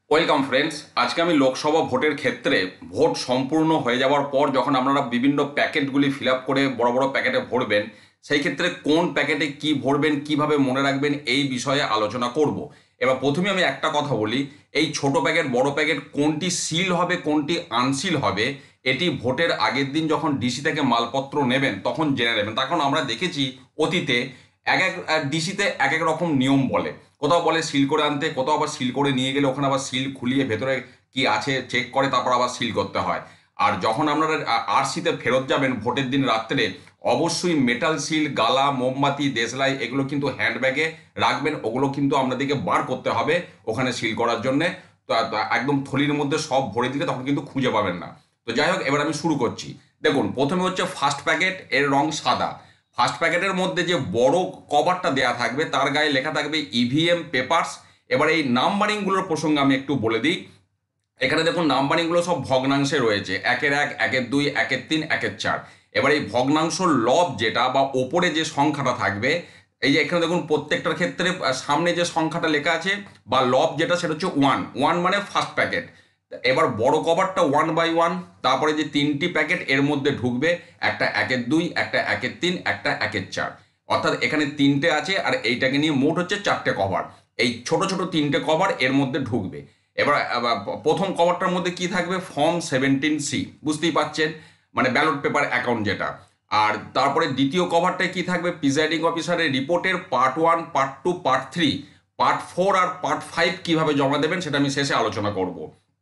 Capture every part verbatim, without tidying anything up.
Welcome friends. আজকে আমি লোকসভা ভোটের ক্ষেত্রে ভোট সম্পূর্ণ হয়ে যাওয়ার পর যখন আপনারা বিভিন্ন প্যাকেটগুলি ফিল আপ করে বড় বড় প্যাকেটে ভরবেন, সেই ক্ষেত্রে কোন প্যাকেটে কি ভরবেন, কিভাবে মনে রাখবেন, এই বিষয়ে আলোচনা করব। এবার প্রথমে আমি একটা কথা বলি, এই ছোট প্যাকেট বড় প্যাকেট কোনটি সিল হবে কোনটি আনসিল হবে, এটি ভোটের আগের দিন যখন ডিসি থেকে মালপত্র নেবেন তখন জেনে নেবেন। তার কারণ আমরা দেখেছি অতীতে এক এক ডিসিতে এক এক রকম নিয়ম বলে। কোথাও বলে সিল করে আনতে, কোথাও আবার সিল করে নিয়ে গেলে ওখানে আবার সিল খুলিয়ে ভেতরে কি আছে চেক করে তারপর আবার সিল করতে হয়। আর যখন আপনারা আরসিতে ফেরত যাবেন ভোটের দিন রাত্রে, অবশ্যই মেটাল সিল, গালা, মোমবাতি, দেশলাই এগুলো কিন্তু হ্যান্ডব্যাগে রাখবেন। ওগুলো কিন্তু আপনাদেরকে বার করতে হবে ওখানে সিল করার জন্যে। তো একদম থলির মধ্যে সব ভরে দিলে তখন কিন্তু খুঁজে পাবেন না। তো যাই হোক, এবার আমি শুরু করছি। দেখুন, প্রথমে হচ্ছে ফার্স্ট প্যাকেট, এর রং সাদা। ফার্স্ট প্যাকেটের মধ্যে যে বড় কভারটা দেয়া থাকবে তার গায়ে লেখা থাকবে ইভিএম পেপারস। এবার এই নাম্বারিংগুলোর প্রসঙ্গে আমি একটু বলে দিই। এখানে দেখুন নাম্বারিংগুলো সব ভগ্নাংশে রয়েছে, একের এক, একের দুই, একের তিন, একের চার। এবার এই ভগ্নাংশ লব যেটা বা ওপরে যে সংখ্যাটা থাকবে, এই যে এখানে দেখুন প্রত্যেকটার ক্ষেত্রে সামনে যে সংখ্যাটা লেখা আছে বা লব যেটা, সেটা হচ্ছে ওয়ান। ওয়ান মানে ফার্স্ট প্যাকেট। এবার বড় কভারটা ওয়ান বাই ওয়ান, তারপরে যে তিনটি প্যাকেট এর মধ্যে ঢুকবে, একটা একের দুই, একটা একের তিন, একটা একের চার। অর্থাৎ এখানে তিনটে আছে আর এইটাকে নিয়ে মোট হচ্ছে চারটে কভার। এই ছোট ছোট তিনটে কভার এর মধ্যে ঢুকবে। এবার প্রথম কভারটার মধ্যে কি থাকবে, ফর্ম সেভেন্টিন সি, বুঝতেই পাচ্ছেন, মানে ব্যালট পেপার অ্যাকাউন্ট যেটা। আর তারপরে দ্বিতীয় কভারটায় কি থাকবে, প্রিজাইডিং অফিসারের রিপোর্টের part one, part two, part three, part four আর পার্ট ফাইভ কীভাবে জমা দেবেন সেটা আমি শেষে আলোচনা করব।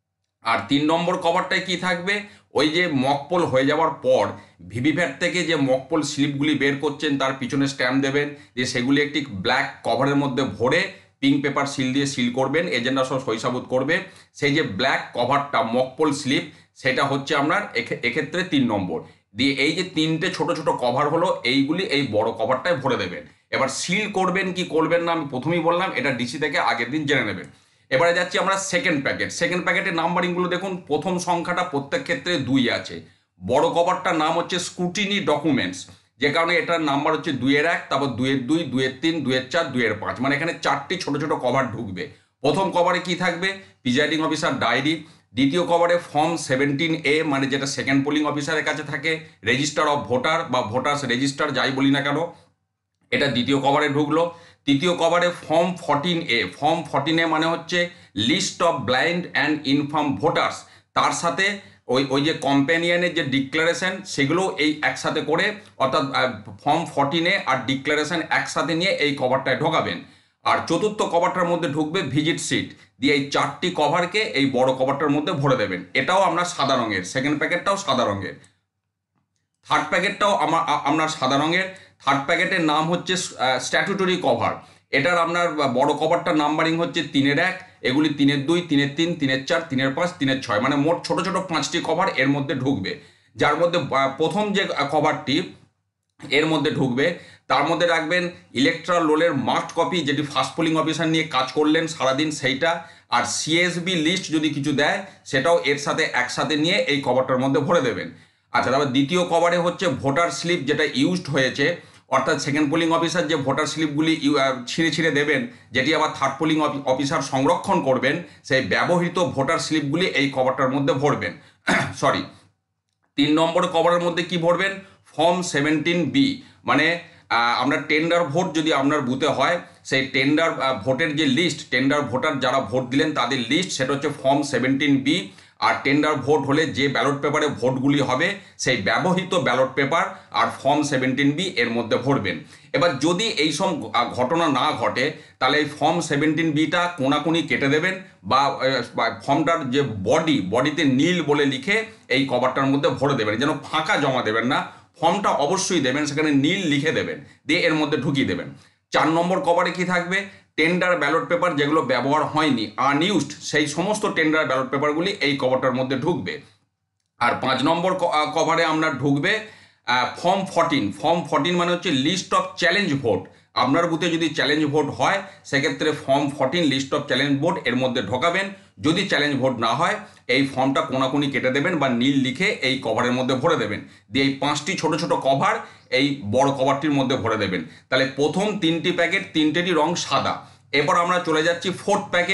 আর তিন নম্বর কভারটায় কি থাকবে, ওই যে মকপোল হয়ে যাওয়ার পর ভিভিপ্যাট থেকে যে মকপোল স্লিপগুলি বের করছেন তার পিছনে স্ট্যাম্প দেবেন, যে সেগুলি একটি ব্ল্যাক কভারের মধ্যে ভরে পিঙ্ক পেপার সিল দিয়ে সিল করবেন, এজেন্টরা সব সইসাবুত করবে। সেই যে ব্ল্যাক কভারটা মকপোল স্লিপ, সেটা হচ্ছে আপনার এক্ষেত্রে তিন নম্বর। দিয়ে এই যে তিনটে ছোট ছোট কভার হলো, এইগুলি এই বড় কভারটায় ভরে দেবেন। এবার সিল করবেন কি করবেন না আমি প্রথমেই বললাম, এটা ডিসি থেকে আগের দিন জেনে নেবেন। এবারে যাচ্ছি আমরা সেকেন্ড প্যাকেট। সেকেন্ড প্যাকেটের নাম্বারিংগুলো দেখুন, প্রথম সংখ্যাটা প্রত্যেক ক্ষেত্রে দুই আছে। বড় কভারটার নাম হচ্ছে স্ক্রুটিনি ডকুমেন্টস, যে কারণে এটার নাম্বার হচ্ছে দুইয়ের এক, তারপর দুইয়ের দুই, দুইয়ের তিন, দুইয়ের চার, দুইয়ের পাঁচ, মানে এখানে চারটি ছোট ছোট কভার ঢুকবে। প্রথম কভারে কি থাকবে, প্রিজাইডিং অফিসার ডায়েরি। দ্বিতীয় কভারে ফর্ম সেভেন্টিন এ, মানে যেটা সেকেন্ড পোলিং অফিসারের কাছে থাকে, রেজিস্টার অফ ভোটার বা ভোটার্স রেজিস্টার যাই বলি না কেন, এটা দ্বিতীয় কভারে ঢুকলো। তৃতীয় কভারে form fourteen A, form fourteen A মানে হচ্ছে list of blind and infirm voters, তার সাথে ওই ওই যে কম্প্যানিয়নের যে ডিক্লারেশন সেগুলো এই একসাথে করে, অর্থাৎ ফর্ম ফর্টিন এ আর ডিক্লারেশন একসাথে নিয়ে এই কভারটায় ঢোকাবেন। আর চতুর্থ কভারটার মধ্যে ঢুকবে ভিজিট সিট, দিয়ে এই চারটি কভারকে এই বড় কভারটার মধ্যে ভরে দেবেন। এটাও আপনার সাদা রঙের, সেকেন্ড প্যাকেটটাও সাদা রঙের। থার্ড প্যাকেটটাও আমার আপনার সাদা রঙের। থার্ড প্যাকেটের নাম হচ্ছে স্ট্যাটুটরি কভার। এটার আপনার বড় কভারটার নাম্বারিং হচ্ছে তিনের এক, এগুলি তিনের দুই, তিনের তিন, তিনের চার, তিনের পাঁচ, তিনের ছয়, মানে মোট ছোট ছোট পাঁচটি কভার এর মধ্যে ঢুকবে। যার মধ্যে প্রথম যে কভারটি এর মধ্যে ঢুকবে, তার মধ্যে রাখবেন ইলেকট্রাল রোলের মাস্ট কপি, যেটি ফার্স্ট পোলিং অফিসার নিয়ে কাজ করলেন সারাদিন সেইটা। আর সিএসবি লিস্ট যদি কিছু দেয় সেটাও এর সাথে একসাথে নিয়ে এই কভারটার মধ্যে ভরে দেবেন। আচ্ছা, তারপর দ্বিতীয় কভারে হচ্ছে ভোটার স্লিপ যেটা ইউজড হয়েছে, অর্থাৎ সেকেন্ড পোলিং অফিসার যে ভোটার স্লিপগুলি ছিঁড়ে ছিঁড়ে দেবেন, যেটি আবার থার্ড পোলিং অফিসার সংরক্ষণ করবেন, সেই ব্যবহৃত ভোটার স্লিপগুলি এই কভারটার মধ্যে ভরবেন। সরি, তিন নম্বর কভারের মধ্যে কি ভরবেন, ফর্ম সেভেন্টিন বি, মানে আমরা টেন্ডার ভোট যদি আপনার বুথে হয়, সেই টেন্ডার ভোটের যে লিস্ট, টেন্ডার ভোটার যারা ভোট দিলেন তাদের লিস্ট, সেটা হচ্ছে ফর্ম সেভেন্টিন বি। আর টেন্ডার ভোট হলে যে ব্যালট পেপারে ভোটগুলি হবে সেই ব্যবহৃত ব্যালট পেপার আর ফর্ম সেভেন্টিন বি এর মধ্যে ভরবেন। এবার যদি এই সব ঘটনা না ঘটে, তাহলে এই ফর্ম সেভেন্টিন বিটা কোনাকুনি কেটে দেবেন, বা ফর্মটার যে বডি, বডিতে নীল বলে লিখে এই কভারটার মধ্যে ভরে দেবেন, যেন ফাঁকা জমা দেবেন না, ফর্মটা অবশ্যই দেবেন, সেখানে নীল লিখে দেবেন, দিয়ে এর মধ্যে ঢুকিয়ে দেবেন। চার নম্বর কভারে কি থাকবে, টেন্ডার ব্যালট পেপার যেগুলো ব্যবহার হয়নি, আনইউজড, সেই সমস্ত টেন্ডার ব্যালট পেপারগুলি এই কভারটার মধ্যে ঢুকবে। আর পাঁচ নম্বর কভারে আমরা ঢুকবে ফর্ম ফর্টিন। ফর্ম ফর্টিন মানে হচ্ছে লিস্ট অফ চ্যালেঞ্জ ভোট। আপনার বুথে যদি চ্যালেঞ্জ ভোট হয় সেক্ষেত্রে form fourteen list of challenge vote এর মধ্যে ঢোকাবেন। যদি চ্যালেঞ্জ ভোট না হয়, এই ফর্মটা কোনাকুনি কেটে দেবেন বা নীল লিখে এই কভারের মধ্যে ভরে দেবেন, দিয়ে এই পাঁচটি ছোট ছোট কভার এই বড় কভারটির মধ্যে ভরে দেবেন। তাহলে প্রথম তিনটি প্যাকেট, তিনটেরই রং সাদা। এরপর আমরা চলে যাচ্ছি ফোর্থ প্যাকেট।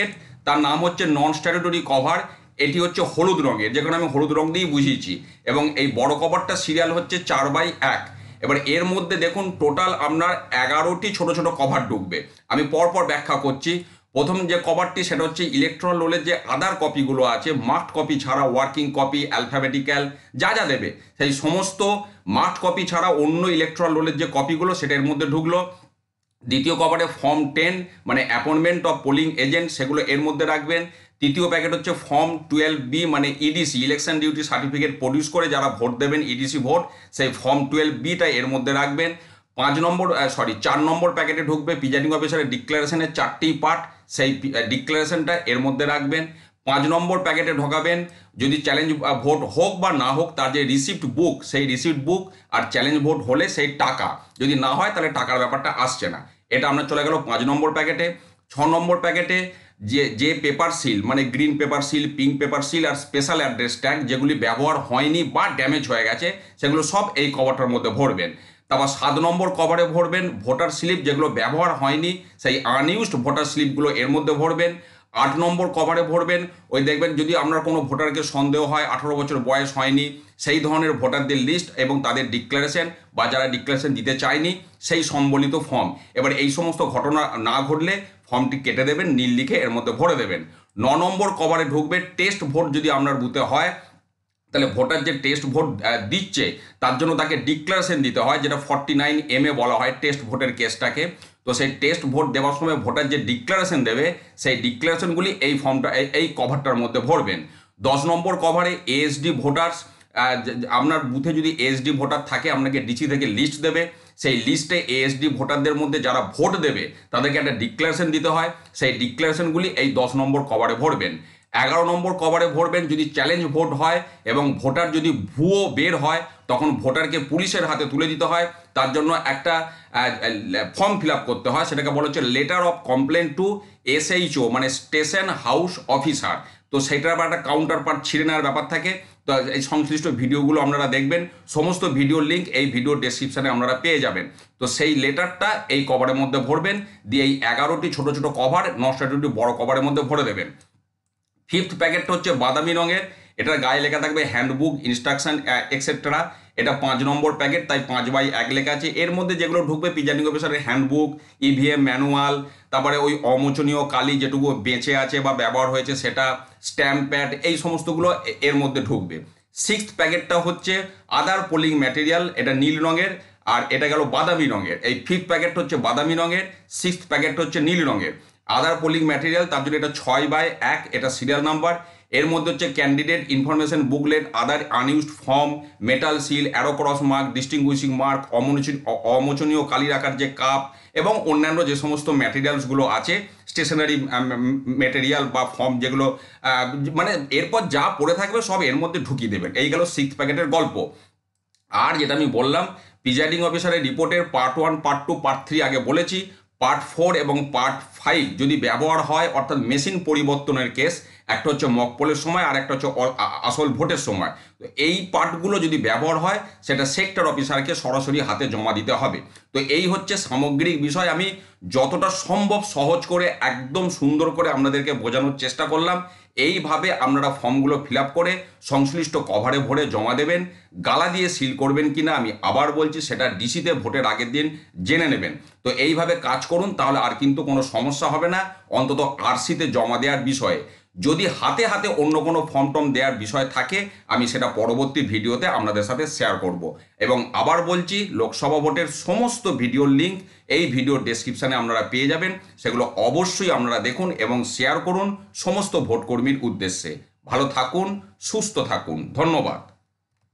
তার নাম হচ্ছে নন স্ট্যাটুটরি কভার। এটি হচ্ছে হলুদ রঙের, যেখানে আমি হলুদ রং দিয়েই বুঝিয়েছি, এবং এই বড় কভারটা সিরিয়াল হচ্ছে চার বাই এক। এবার এর মধ্যে দেখুন টোটাল আপনার এগারোটি ছোট ছোট কভার ঢুকবে। আমি পরপর ব্যাখ্যা করছি। প্রথম যে কভারটি সেটা হচ্ছে ইলেকট্রন রোলের যে আদার কপিগুলো আছে, মার্কড কপি ছাড়া, ওয়ার্কিং কপি, অ্যালফাবেটিক্যাল যা যা দেবে সেই সমস্ত মার্কড কপি ছাড়া অন্য ইলেকট্রন রোলের যে কপিগুলো সেটা এর মধ্যে ঢুকলো। দ্বিতীয় কভারে ফর্ম টেন মানে অ্যাপয়েন্টমেন্ট অফ পোলিং এজেন্ট, সেগুলো এর মধ্যে রাখবেন। তৃতীয় প্যাকেট হচ্ছে ফর্ম টুয়েলভ বি মানে EDC, election duty certificate produce করে যারা ভোট দেবেন ইডিসি ভোট, সেই ফর্ম টুয়েলভ বিটা এর মধ্যে রাখবেন। পাঁচ নম্বর সরি চার নম্বর প্যাকেটে ঢুকবে প্রিজাইডিং অফিসারের ডিক্লারেশনের চারটি পার্ট, সেই ডিক্লারেশনটা এর মধ্যে রাখবেন। পাঁচ নম্বর প্যাকেটে ঢোকাবেন যদি চ্যালেঞ্জ ভোট হোক বা না হোক তার যে রিসিপ্ট বুক, সেই রিসিপ্ট বুক, আর চ্যালেঞ্জ ভোট হলে সেই টাকা, যদি না হয় তাহলে টাকার ব্যাপারটা আসছে না। এটা আপনার চলে গেল পাঁচ নম্বর প্যাকেটে। ছ নম্বর প্যাকেটে যে যে পেপার সিল মানে green paper seal, pink paper seal আর স্পেশাল অ্যাড্রেস ট্যাগ যেগুলি ব্যবহার হয়নি বা ড্যামেজ হয়ে গেছে সেগুলো সব এই কভারটার মধ্যে ভরবেন। তারপর সাত নম্বর কভারে ভরবেন ভোটার স্লিপ, যেগুলো ব্যবহার হয়নি সেই আনইউজড ভোটার স্লিপগুলো এর মধ্যে ভরবেন। আট নম্বর কভারে ভরবেন ওই দেখবেন যদি আপনার কোনো ভোটারকে সন্দেহ হয় আঠারো বছর বয়স হয়নি সেই ধরনের ভোটারদের লিস্ট এবং তাদের ডিক্লারেশন, বা যারা ডিক্লারেশন দিতে চায়নি সেই সম্বলিত ফর্ম। এবার এই সমস্ত ঘটনা না ঘটলে ফর্মটি কেটে দেবেন, নীল লিখে এর মধ্যে ভরে দেবেন। ন নম্বর কভারে ঢুকবে টেস্ট ভোট যদি আপনার বুথে হয়, তাহলে ভোটার যে টেস্ট ভোট দিচ্ছে তার জন্য তাকে ডিক্লারেশন দিতে হয়, যেটা ফর্টি নাইন এম এ বলা হয় টেস্ট ভোটের কেসটাকে। তো সেই টেস্ট ভোট দেওয়ার সময় ভোটার যে ডিক্লারেশন দেবে সেই ডিক্লারেশনগুলি এই ফর্মটা এই কভারটার মধ্যে ভরবেন। দশ নম্বর কভারে এএসডি ভোটার্স, আপনার বুথে যদি এএসডি ভোটার থাকে আপনাকে ডিসি থেকে লিস্ট দেবে, সেই লিস্টে এএসডি ভোটারদের মধ্যে যারা ভোট দেবে তাদেরকে একটা ডিক্লারেশন দিতে হয়, সেই ডিক্লারেশনগুলি এই দশ নম্বর কভারে ভরবেন। এগারো নম্বর কভারে ভরবেন যদি চ্যালেঞ্জ ভোট হয় এবং ভোটার যদি ভুয়ো বের হয় তখন ভোটারকে পুলিশের হাতে তুলে দিতে হয়, তার জন্য একটা ফর্ম ফিল আপ করতে হয়, সেটাকে বলা হচ্ছে letter of complaint to SHO মানে স্টেশন হাউস অফিসার। তো সেটার আবার একটা কাউন্টার পার্ট ছিঁড়ে নেওয়ার ব্যাপার থাকে। তো এই সংশ্লিষ্ট ভিডিওগুলো আপনারা দেখবেন, সমস্ত ভিডিওর লিঙ্ক এই ভিডিও ডেসক্রিপশানে আপনারা পেয়ে যাবেন। তো সেই লেটারটা এই কভারের মধ্যে ভরবেন, দিয়ে এই এগারোটি ছোটো ছোটো কভার নশটা দুটি বড় কভারের মধ্যে ভরে দেবেন। ফিফথ প্যাকেটটা হচ্ছে বাদামি রঙের, এটার গায়ে লেখা থাকবে হ্যান্ডবুক, ইনস্ট্রাকশন এক্সেট্রা। এটা পাঁচ নম্বর প্যাকেট, তাই পাঁচ বাই এক লেখা আছে। এর মধ্যে যেগুলো ঢুকবে প্রিজাইডিং অফিসারের হ্যান্ডবুক, ইভিএম ম্যানুয়াল, তারপরে ওই অমোচনীয় কালি যেটুকু বেঁচে আছে বা ব্যবহার হয়েছে সেটা, স্ট্যাম্প প্যাড, এই সমস্তগুলো এর মধ্যে ঢুকবে। সিক্সথ প্যাকেটটা হচ্ছে আদার পোলিং ম্যাটেরিয়াল, এটা নীল রঙের, আর এটা গেল বাদামি রঙের। এই ফিফথ প্যাকেট হচ্ছে বাদামি রঙের, সিক্সথ প্যাকেট হচ্ছে নীল রঙের। আদার পোলিং ম্যাটেরিয়াল তার জন্য এটা ছয় বাই এক, এটা সিরিয়াল নাম্বার। এর মধ্যে হচ্ছে candidate information booklet, other unused form, metal seal, arrow cross mark, distinguishing mark, অমোচনীয় কালির আকার যে কাপ এবং অন্যান্য যে সমস্ত ম্যাটেরিয়ালসগুলো আছে, স্টেশনারি ম্যাটেরিয়াল বা ফর্ম যেগুলো, মানে এরপর যা পড়ে থাকবে সব এর মধ্যে ঢুকিয়ে দেবেন। এই গেল সিক্স প্যাকেটের গল্প। আর যেটা আমি বললাম প্রিজাইডিং অফিসারের রিপোর্টের part one, part two, part three আগে বলেছি, পার্ট ফোর এবং পার্ট ফাইভ যদি ব্যবহার হয় অর্থাৎ মেশিন পরিবর্তনের কেস, একটা হচ্ছে মক পোলের সময় আর একটা হচ্ছে আসল ভোটের সময়, তো এই পার্টগুলো যদি ব্যবহার হয় সেটা সেক্টর অফিসারকে সরাসরি হাতে জমা দিতে হবে। তো এই হচ্ছে সামগ্রিক বিষয়। আমি যতটা সম্ভব সহজ করে একদম সুন্দর করে আপনাদেরকে বোঝানোর চেষ্টা করলাম। এইভাবে আপনারা ফর্মগুলো ফিল আপ করে সংশ্লিষ্ট কভারে ভরে জমা দেবেন। গালা দিয়ে সিল করবেন কিনা আমি আবার বলছি সেটা ডিসিতে ভোটের আগের দিন জেনে নেবেন। তো এইভাবে কাজ করুন, তাহলে আর কিন্তু কোনো সমস্যা হবে না, অন্তত আরসিতে জমা দেওয়ার বিষয়ে। যদি হাতে হাতে অন্য কোনো ফর্ম টর্ম দেওয়ার বিষয় থাকে আমি সেটা পরবর্তী ভিডিওতে আপনাদের সাথে শেয়ার করব। এবং আবার বলছি লোকসভা ভোটের সমস্ত ভিডিওর লিঙ্ক এই ভিডিওর ডেসক্রিপশানে আপনারা পেয়ে যাবেন, সেগুলো অবশ্যই আপনারা দেখুন এবং শেয়ার করুন সমস্ত ভোটকর্মীর উদ্দেশ্যে। ভালো থাকুন, সুস্থ থাকুন, ধন্যবাদ।